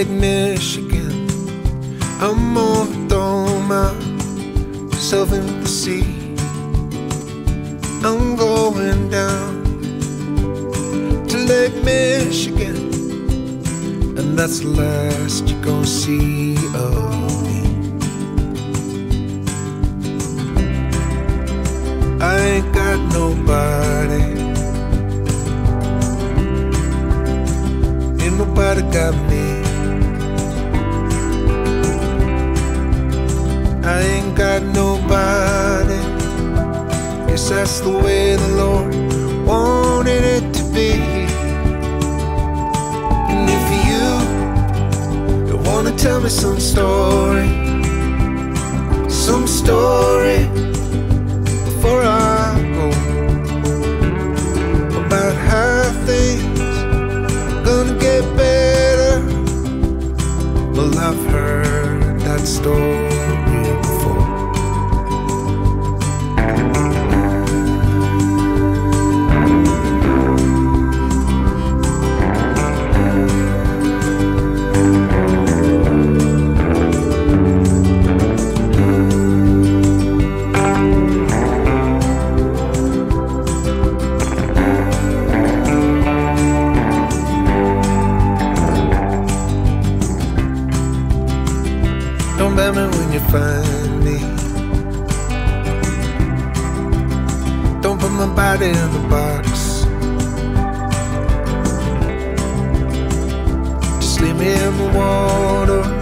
Lake Michigan. I'm gonna throw myself into the sea. I'm going down to Lake Michigan, and that's the last you're gonna see of me. I ain't got nobody, ain't nobody got me. I ain't got nobody. Guess that's the way the Lord wanted it to be. And if you wanna tell me some story before I go, about how things are gonna get better, well, I've heard that story before. Don't blame me when you find me. Don't put my body in the box. Just leave me in the water.